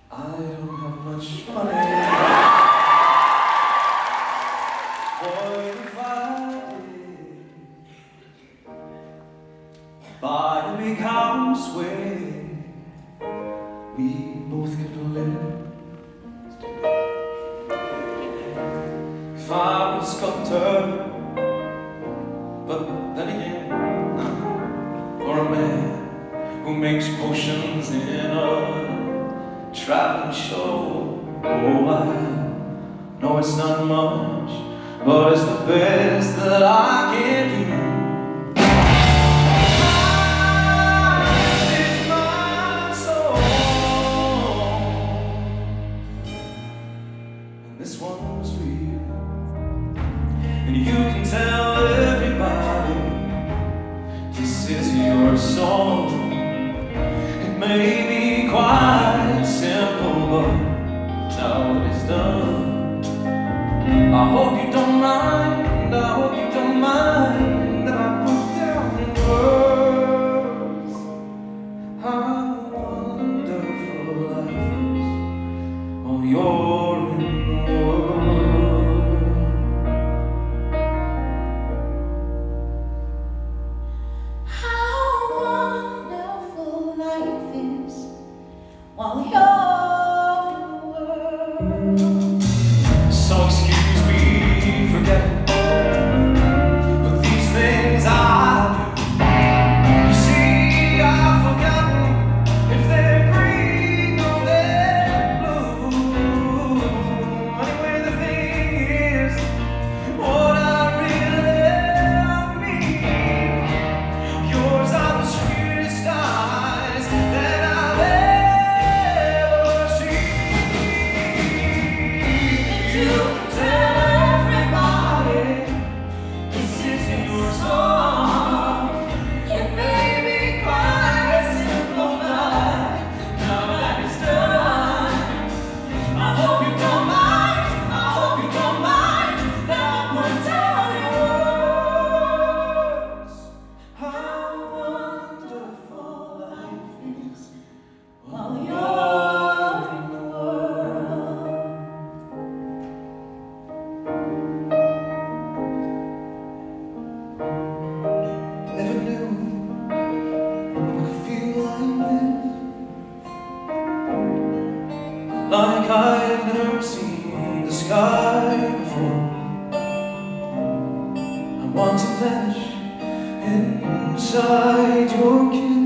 I don't have much money. Boy, if I did buy a big house where we both could live. If I was a sculptor, but then again, or a man who makes potions in a traveling show. Oh, I know it's not much, but it's the best that I can do. This is my soul, and this one's for you. And you can tell everybody this is your song. It may be quite simple, but now that it's done, I hope you don't mind, I hope you don't mind that I put down in words how wonderful life is while you're in the world. How wonderful life is while you're in the world. So excuse me for getting, but these things I do. You see, I've forgotten if they're green or they're blue. Anyway, the thing is, what I really mean, yours are the sweetest eyes that I've ever seen. You tell everybody this is your song. It may be quite simple, but now that it's done, I hope you don't mind, I hope you don't mind that I put down your words how wonderful life is while you're in the world. Never knew I could feel like I've never seen the sky before. I want to vanish inside your kiss.